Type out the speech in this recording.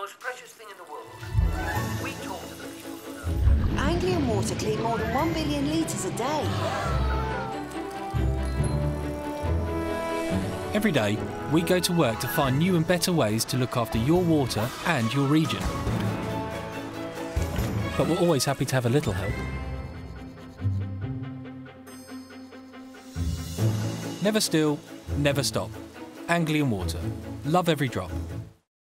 most precious thing in the world. We talk to the people who know. Anglian water clean more than 1 billion litres a day. Every day, we go to work to find new and better ways to look after your water and your region. But we're always happy to have a little help. Never still, never stop. Anglian water. Love every drop.